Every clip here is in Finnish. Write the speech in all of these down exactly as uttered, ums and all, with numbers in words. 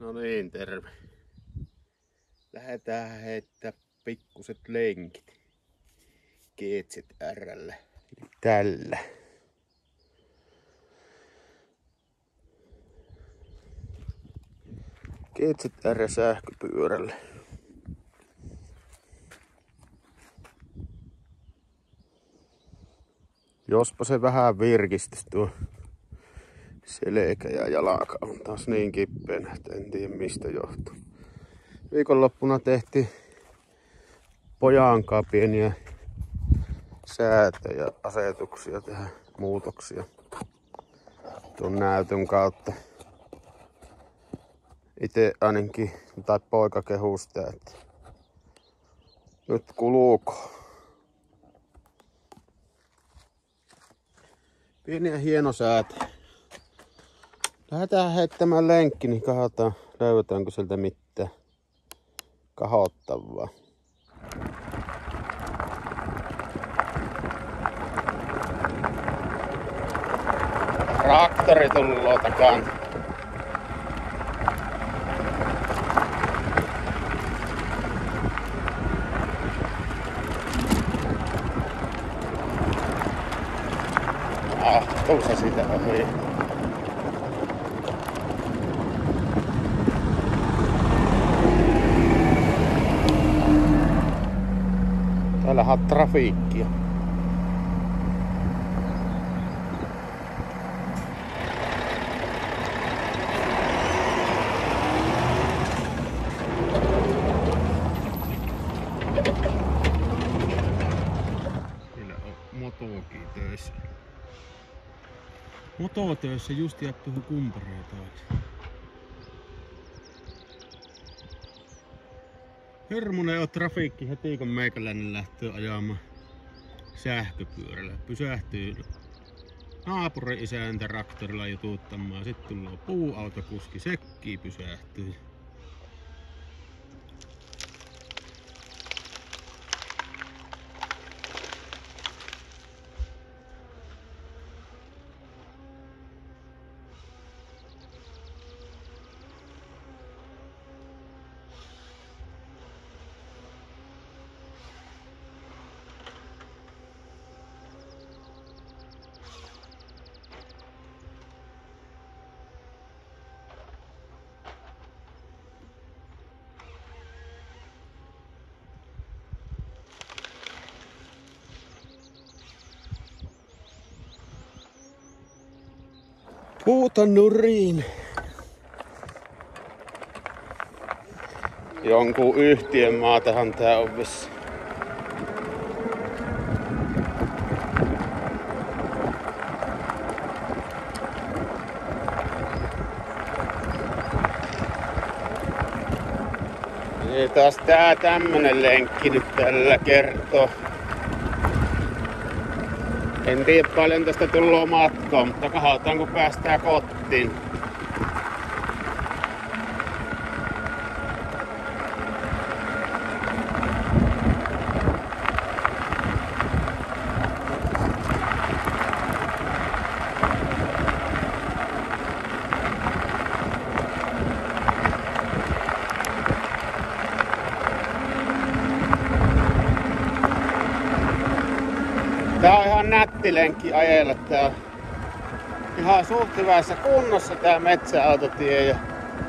No niin, terve. Lähdetään heittää pikkuset lenkit G Z R:llä. Tällä. G Z R sähköpyörällä. Jospa se vähän virkistys tuo selkä ja jalka on taas niin kipeänä, että en tiedä mistä johtuu. Viikonloppuna tehtiin pojankaan pieniä säätöjä, asetuksia tähän, muutoksia tuon näytön kautta. Itse ainakin, tai poika kehuu sitä, että nyt kuluuko. Pieniä hienosäätöjä. Lähdetään heittämään lenkki, niin katsotaan, löydetäänkö sieltä mitään kahottavaa. Traktori tulloo takana. Ah, tuossa siitä ohi. Täällähän on trafiikkia. Siellä on motokin töissä. Mototöissä just jää tuohon kumpareen taakse. Hirmunen on trafiikki heti kun meikäläinen lähtee ajamaan sähköpyörällä. Pysähtyy naapurin isäntä traktorilla jututtamaan. Sitten tulee puuautokuski, sekin pysähtyy. Puuta nuriin. Jonkun yhtiön maatahan tää on vissi. Ei taas tää tämmönen lenkki nyt tällä kertoo. En tiedä paljon tästä tullaan matkaa, mutta katsotaan kun päästään kotiin. Tää on ihan nätti lenkki ajella. Tää on ihan suht hyvässä kunnossa tää metsäautotie. Ja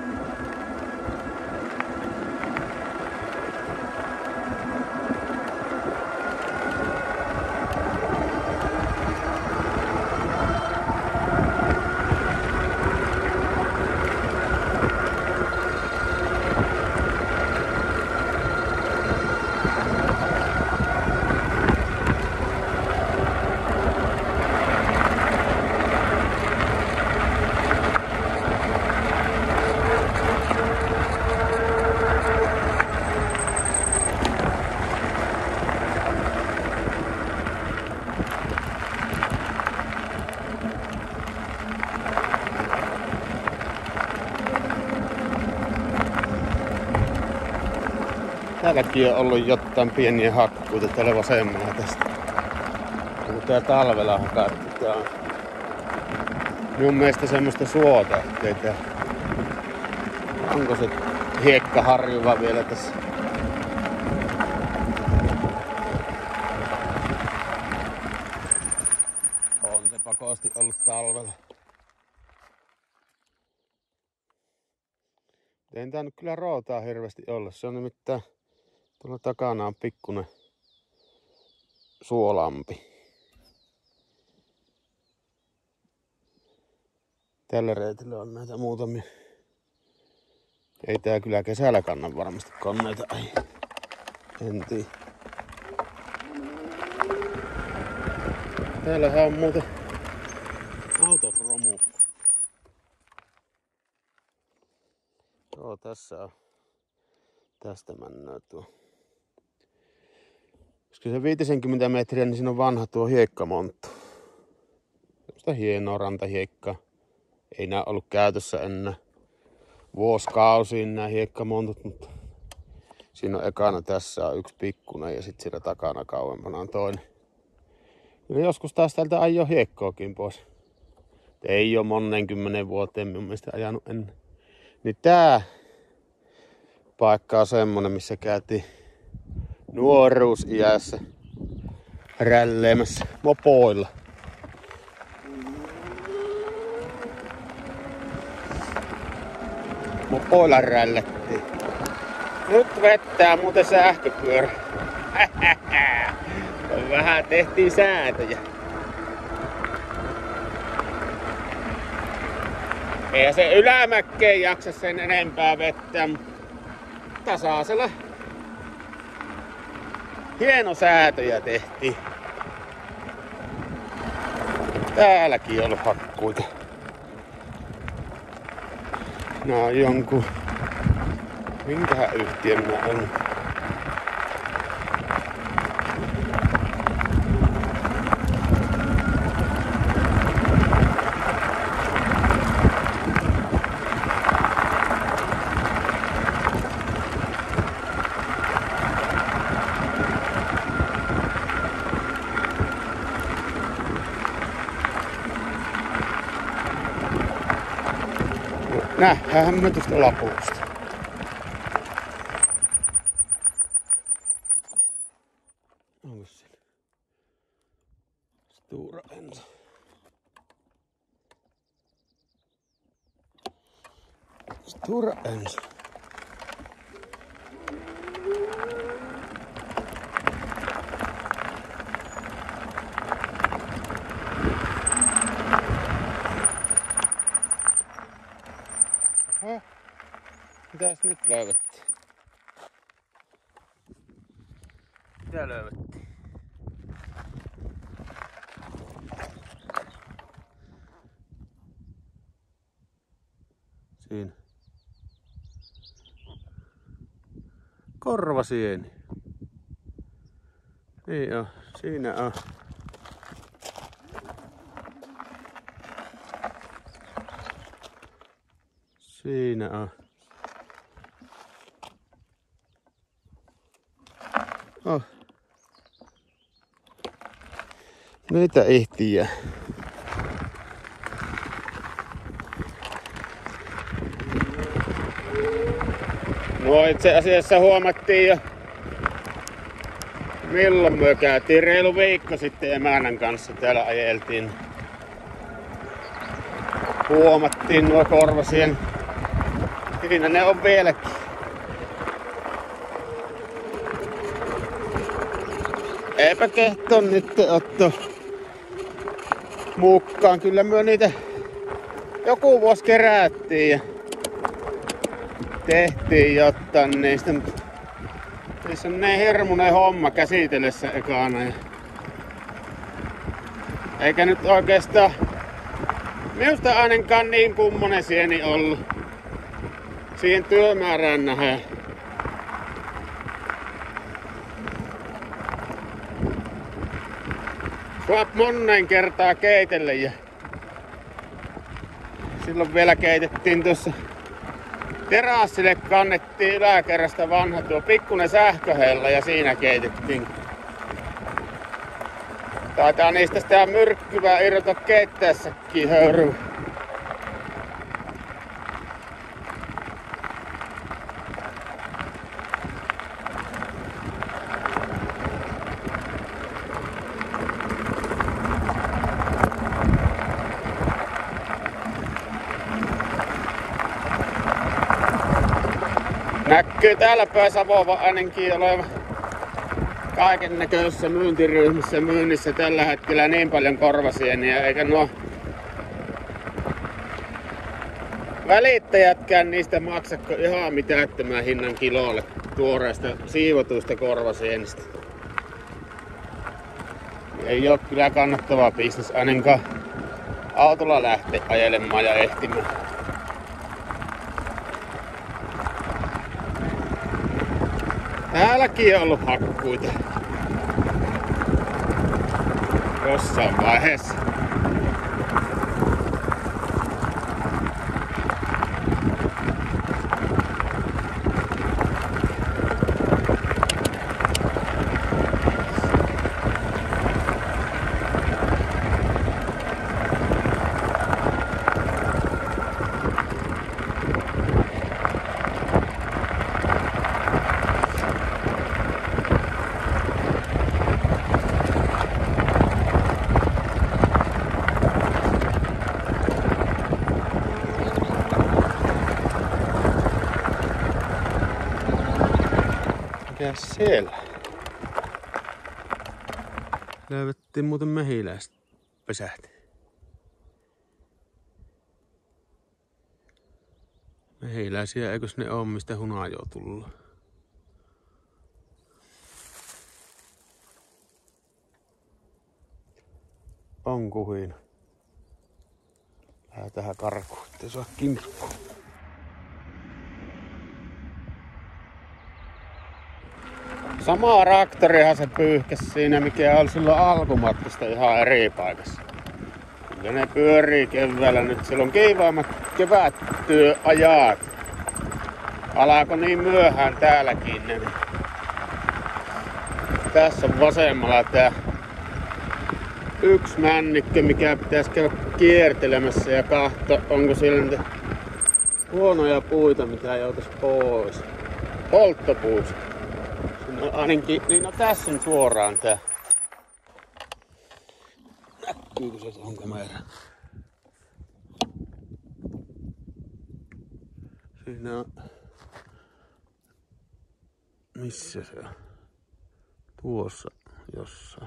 täälläkin on ollut jotain pieniä hakkuita täällä vasemmalla tästä. Kun tää talvella hakattu, tää on mun mielestä semmoista suota, ettei tää Onko se hiekkaharjuva vielä tässä? On se pakosti ollut talvella. Ei tää nyt kyllä rootaa hirveästi olla. Se on nimittäin tuolla takana on pikkunen suolampi. Tällä reitillä on näitä muutamia. Ei tää kyllä kesällä kanna varmasti koneita. Ai, en tiedä. Täällähän on muuten auton romu. Joo, tässä on. Tästä mennään tuo. Koska se viisikymmentä metriä, niin siinä on vanha tuo hiekkamonttu. Semmosta hienoa rantahiekkaa. Ei nää ollut käytössä enää vuosikausiin nää hiekkamontut, mutta siinä on ekana tässä on yksi pikkunen ja sitten siellä takana kauempana on toinen. Ja joskus taas täältä ajoi hiekkoakin pois. Ei oo monen kymmenen vuoteen minun mielestä ajanut ennen. Niin tää paikka on semmonen, missä käytiin nuoruusiässä rälleimässä mopoilla. Mopoilla rällettiin. Nyt vettää muuten sähköpyörä. Vähän tehtiin säätöjä. Eihän se ylämäkkeen jaksa sen enempää vettää. Tasaisella hieno säätöjä tehtiin. Täälläkin on ollut hakkuita. Nää on jonkun... Minkähän yhtiön nää on? Nähdään me tuosta lapusta. Onko siinä? Stora Enso. Stora Enso. Oho. Mitäs nyt löydettiin? Mitä löydettiin? Siinä. Korvasieni. Niin on. Siinä on. Siinä on. Oh. Mitä ihtiä? No itse asiassa huomattiin jo, milloin me käytiin reilu viikko sitten emännän kanssa täällä ajeltiin. Huomattiin nuo korvasien. Siinä ne on vieläkin. Eipä kehto nyt otto mukaan. Kyllä myö niitä joku vuosi kerättiin ja tehtiin jotain niistä. Niissä on niin hirmuinen homma käsitellessä ekana. Ja eikä nyt oikeastaan minusta ainakaan niin kummonen sieni ollut. Siihen työmäärään nähdään. Saa monen kertaa keitelle ja silloin vielä keitettiin tuossa terassille, kannettiin yläkerrasta vanha tuo pikkunen sähköhella ja siinä keitettiin. Taitaa niistä sitä myrkkyvää irrota keittäessäkin höyryä. Näkyy täällä päin Savova ainakin oleva kaiken näköisessä myyntiryhmissä myynnissä tällä hetkellä niin paljon korvasieniä, eikä nuo välittäjätkään niistä maksakko ihan mitättömän hinnan kilolle tuoreista siivotuista korvasienistä. Ei oo kyllä kannattava bisnes ainakaan autolla lähtee ajelemaan ja ehtimään. Täälläkin on ollut hakkuita jossain vaiheessa. Mikäs siellä? Löydettiin muuten mehiläistä pesähti. Mehiläisiä, eikös ne oo mistä hunajoo tullut? On kuhina. Lähdetään karkuun, ettei saa kinkkua. Sama traktorihan se pyyhkäsi siinä, mikä oli silloin alkumatkasta ihan eri paikassa. Ja ne pyörii keväällä nyt. Silloin kiivaammat kevättyöajat. Alako niin myöhään täälläkin. Niin tässä on vasemmalla tää yksi männikkö, mikä pitäisi käydä kiertelemässä ja katsoa, onko siellä niitä huonoja puita, mitä joutais pois. Polttopuusta. No ainakin, niin no tässä on suoraan tää. Näkyykö se tuohon kameraan? Siinä on... Missä se on? Tuossa jossain.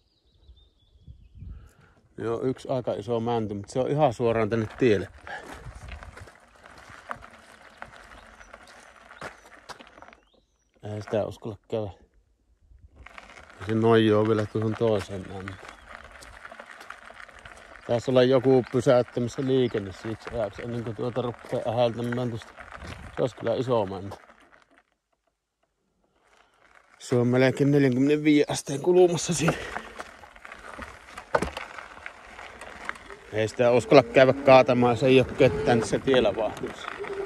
Joo, yksi aika iso mänty, mutta se on ihan suoraan tänne tielle päin. Ei sitä uskalla käydä. Ja se noijoo vielä tuohon toiseen mäntyyn. Tässä ollaan joku pysäyttämässä liikenne siksi ajaksi ennen kuin tuota rupeaa ähältämään tuosta. Se olisi kyllä iso mänty. Se on melkein neljäkymmentäviisi asteen kulmassa siinä. Ei sitä uskalla käydä kaatamaan, se ei oo ketään tässä tiellä vahdussa.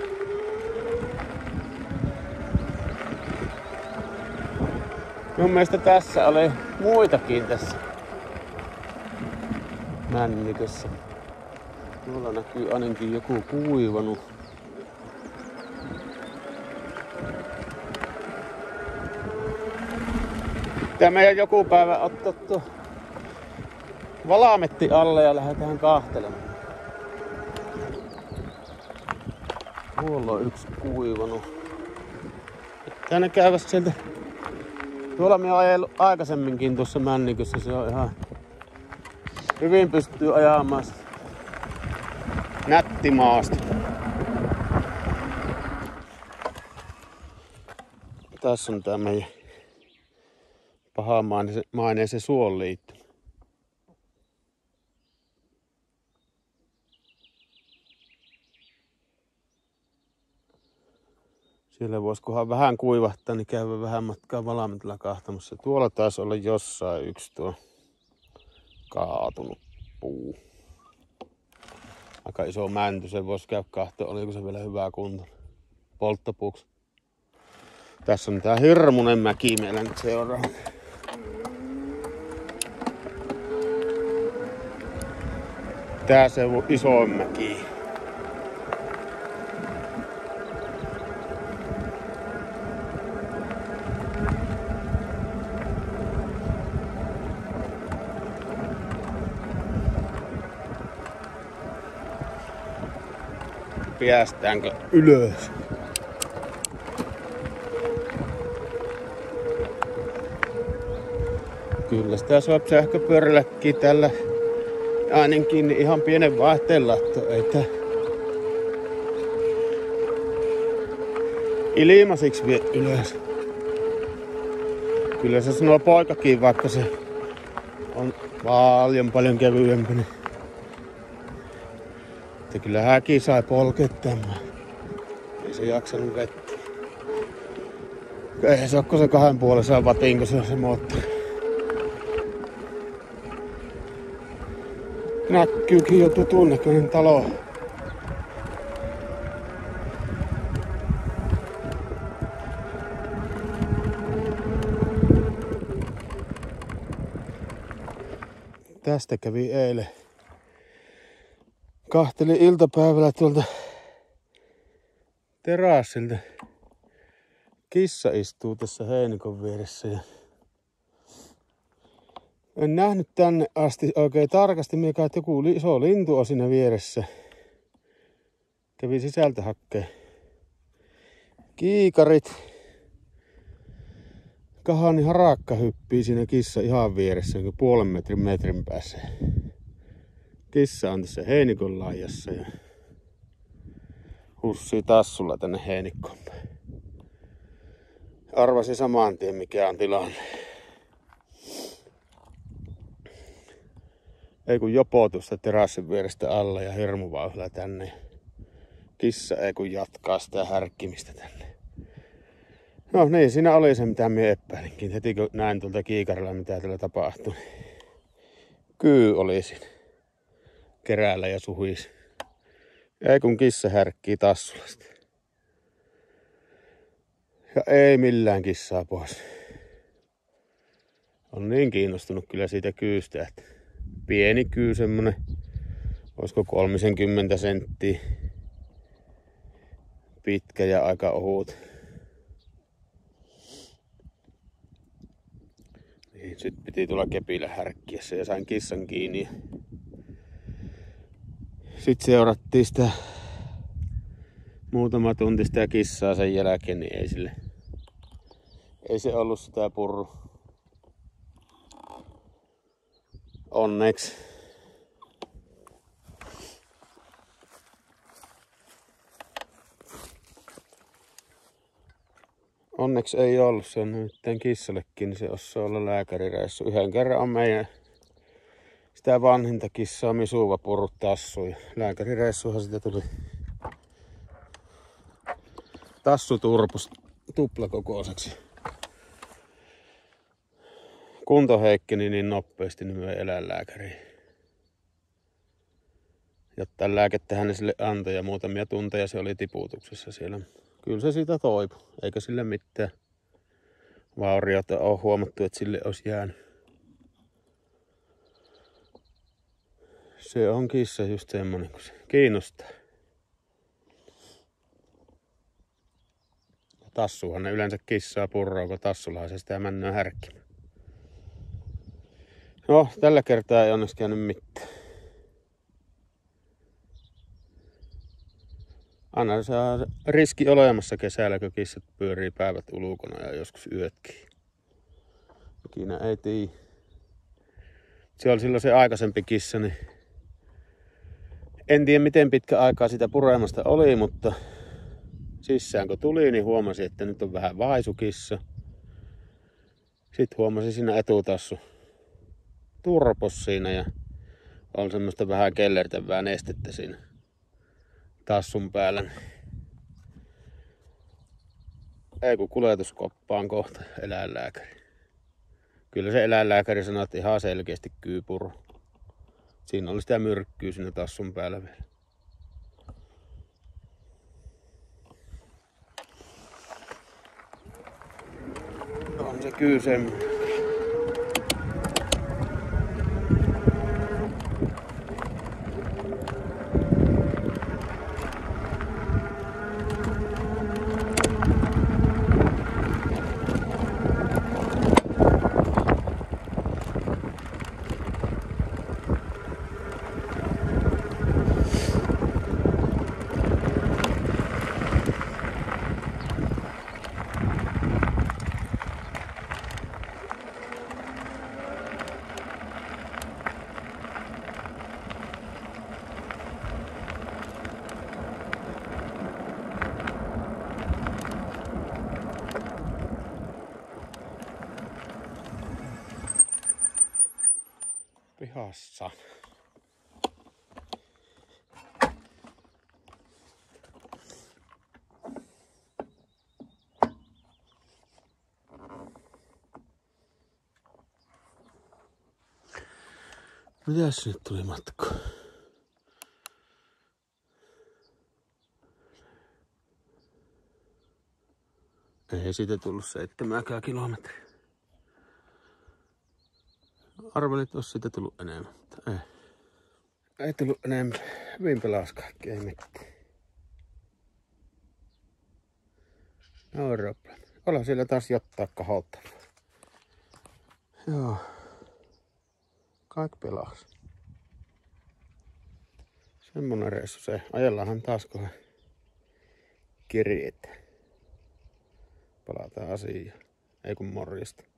Mun mielestä tässä oli muitakin tässä männikössä. Tuolla näkyy ainakin joku kuivanut. Pitää meidän joku päivä ottaa tuo valaametti alle ja lähdetään kahtelemaan. Tuolla on yksi kuivanut. Tänne käydä sieltä. Tuolla me on ajellut aikaisemminkin tuossa männikössä. Se on ihan hyvin pystyy ajamaan nättimaasta. Tässä on tää meidän pahamaineisen suon liittymä. Siellä voisikohan vähän kuivahtaa, niin käydä vähän matkaa valaametilla kahtamassa. Tuolla taisi olla jossain yksi tuo kaatunut puu. Aika iso mänty, se voisi käydä kahtoa, oliko se vielä hyvää kuntoa. Polttopuuksi. Tässä on tää hirmunen mäki meillä nyt seuraa. Tää se on iso mäki. Päästäänkö ylös? Kyllä sitä saa sähköpyörälläkin tällä ainakin ihan pienen vaihteen laitto. Että ilmaisiksi vie ylös. Kyllä se sanoo poikakin, vaikka se on paljon paljon kevyempi. Niin että kyllä häki sai polkettamaan. Ei se jaksanut vettä. Ei se ole se kahden puolessa vatin, kun se on se moottori. Näkyykin jo tutun näköinen talo. Tästä kävi eilen. Kahtelin iltapäivällä tuolta terassilta. Kissa istuu tässä heinikon vieressä. Ja en nähnyt tänne asti oikein tarkasti, mikä että joku iso lintu on siinä vieressä. Kävi sisältä hakkeen kiikarit. Kahani harakka hyppii siinä kissa ihan vieressä, puolen metrin metrin päässä. Kissa on tässä heinikon laajassa ja hussii tassulla tänne heinikkoon. Arvasi saman tien mikä on tilanne. Ei kun jopo tuosta terassin vierestä alla ja hirmuvauhdilla tänne. Kissa ei kun jatkaa sitä härkkimistä tänne. No niin, siinä oli se mitä minä epäilinkin. Heti kun näin tuolta kiikarilla mitä täällä tapahtui. Kyy oli siinä keräällä ja suhis. Ei kun kissa härkkii tassulasta. Ja ei millään kissaa pois. On niin kiinnostunut kyllä siitä kyystä, että pieni kyy semmonen, olisiko kolmekymmentä senttiä pitkä ja aika ohut. Niin, sit piti tulla kepillä härkkiä se ja sain kissan kiinni. Sitten seurattiin sitä muutama tunti sitä kissaa sen jälkeen, niin ei sille, ei se ollut sitä purru. Onneksi. Onneksi ei ollut, se on nyt kissallekin, niin se osaa olla lääkärireissu. Yhden kerran on meidän sitä vanhinta kissaa Misuva purrut tassuun. Lääkärireissuhan sitä tuli. Tassu turpus tuplakokoiseksi. Kunto heikkeni niin nopeasti, niin me eläinlääkäriin. Jotta lääkettä hän sille antoi ja muutamia tunteja se oli tiputuksessa siellä. Kyllä se siitä toipui, eikä sille mitään vauriota ole huomattu, että sille olisi jäänyt. Se on kissa just semmonen, kun se kiinnostaa. Tassuhan ne yleensä kissaa purraa, kun tassullahan se sitä männöä härkkimään. No, tällä kertaa ei onneksi käynyt mitään. Aina se on riski olemassa kesällä, kun kissat pyörii päivät ulkona ja joskus yötkin. Ikinä ei tiedä. Se oli silloin se aikaisempi kissa, niin en tiedä miten pitkä aikaa sitä puremasta oli, mutta sisään kun tuli, niin huomasi, että nyt on vähän vaisu kissa. Sitten huomasi siinä etutassu turpos siinä ja on semmoista vähän kellertävää nestettä siinä tassun päällä. Ei kun kuljetuskoppaan kohta eläinlääkäri. Kyllä se eläinlääkäri sanoi, että ihan selkeästi kyypuru. Siinä oli sitä myrkkyä siinä tassun päällä vielä. On se kyy semmoinen. pihassa. Mitäs nyt tuli matkaa? Ei siitä tullut seitsemääkään kilometriä. Arvelin, että olisi siitä tullut enemmän, mutta ei. Ei tullut enemmän. Hyvin pelas kaikki, ei mitään. No ropplan. Olla siellä taas jotain kahottavaa. Joo. Kaikki pelas. Semmonen reissu se. Ajellaanhan taas kohan kirjeet. Palataan asiaan. Ei kun morjesta.